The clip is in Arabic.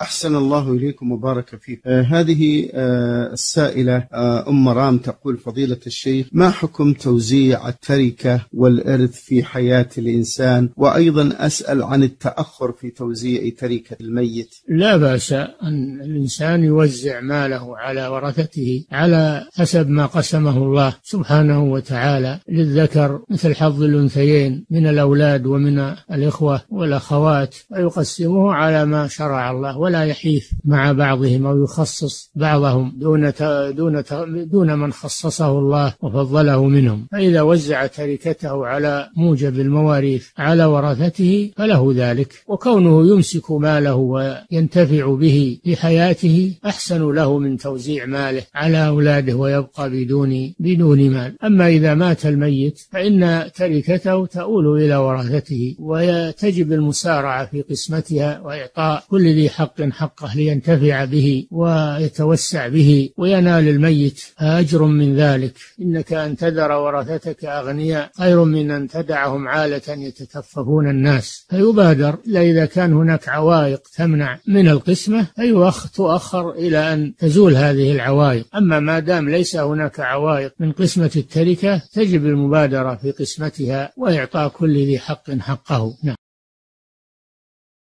أحسن الله إليكم وبارك فيكم. هذه السائلة أم رام تقول: فضيلة الشيخ، ما حكم توزيع التركة والإرث في حياة الإنسان؟ وأيضا أسأل عن التأخر في توزيع تركة الميت. لا بأس أن الإنسان يوزع ماله على ورثته على حسب ما قسمه الله سبحانه وتعالى، للذكر مثل حظ الأنثيين من الأولاد ومن الإخوة والأخوات، ويقسمه على ما شرع الله، ولا يحيف مع بعضهم أو يخصص بعضهم دون من خصصه الله وفضله منهم. فإذا وزع تركته على موجب المواريث على ورثته فله ذلك، وكونه يمسك ماله وينتفع به في حياته أحسن له من توزيع ماله على أولاده ويبقى بدون مال. أما إذا مات الميت فإن تركته تؤول إلى ورثته، وتجب المسارعة في قسمتها وإعطاء كل ذي حق حقه لينتفع به ويتوسع به وينال الميت أجر من ذلك. إنك أن تذر ورثتك أغنياء خير من أن تدعهم عالة يتكففون الناس. فيبادر، إذا كان هناك عوائق تمنع من القسمة تؤخر إلى أن تزول هذه العوائق. أما ما دام ليس هناك عوائق من قسمة التركة تجب المبادرة في قسمتها وإعطاء كل ذي حق حقه. نعم.